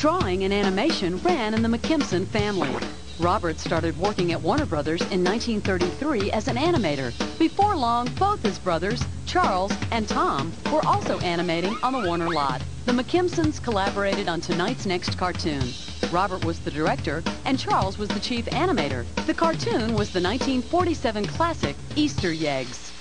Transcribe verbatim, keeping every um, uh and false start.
Drawing and animation ran in the McKimson family. Robert started working at Warner Brothers in nineteen thirty-three as an animator. Before long, both his brothers, Charles and Tom, were also animating on the Warner lot. The McKimsons collaborated on tonight's next cartoon. Robert was the director and Charles was the chief animator. The cartoon was the nineteen forty-seven classic Easter Eggs.